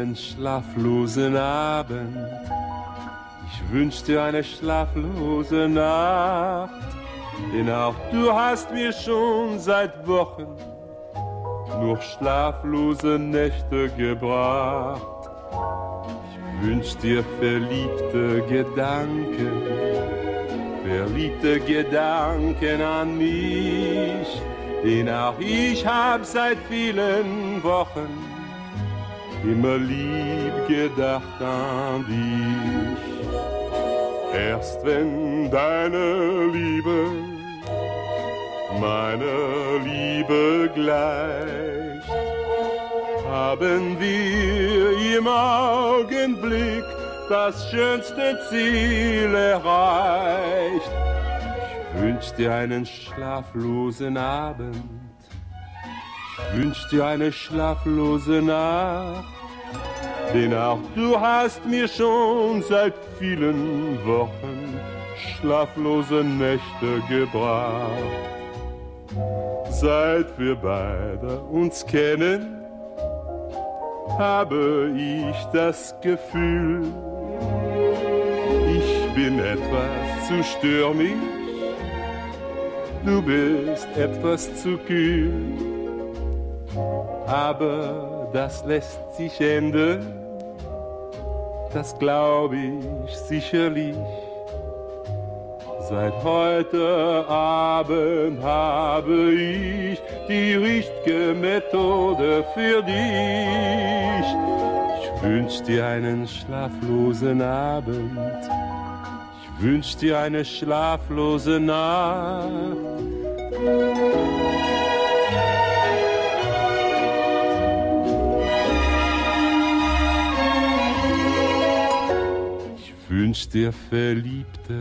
einen schlaflosen Abend. Ich wünsch dir eine schlaflose Nacht, denn auch du hast mir schon seit Wochen nur schlaflose Nächte gebracht. Ich wünsch dir verliebte Gedanken an mich, denn auch ich hab seit vielen Wochen immer lieb gedacht an dich. Erst wenn deine Liebe meine Liebe gleicht, haben wir im Augenblick das schönste Ziel erreicht. Ich wünsch dir einen schlaflosen Abend, ich wünsch dir eine schlaflose Nacht, denn auch du hast mir schon seit vielen Wochen schlaflose Nächte gebracht. Seit wir beide uns kennen, habe ich das Gefühl, ich bin etwas zu stürmisch, du bist etwas zu kühl. Aber das lässt sich ändern, das glaub ich sicherlich. Seit heute Abend habe ich die richtige Methode für dich. Ich wünsch dir einen schlaflosen Abend, ich wünsch dir eine schlaflose Nacht. Ich wünsch dir verliebte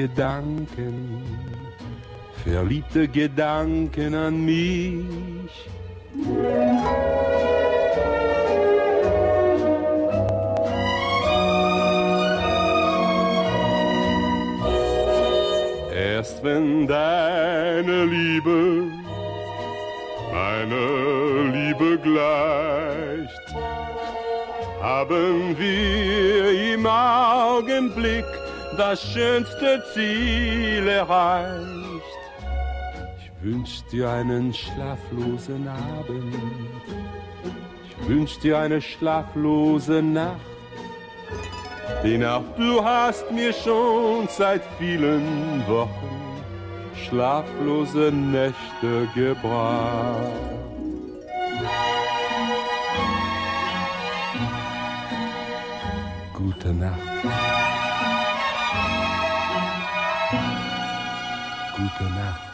Gedanken an mich. Erst wenn deine Liebe meine Liebe gleicht, haben wir im Augenblick das schönste Ziel erreicht. Ich wünsch dir einen schlaflosen Abend, ich wünsch dir eine schlaflose Nacht, denn auch du hast mir schon seit vielen Wochen schlaflose Nächte gebracht. Gute Nacht. Gute Nacht.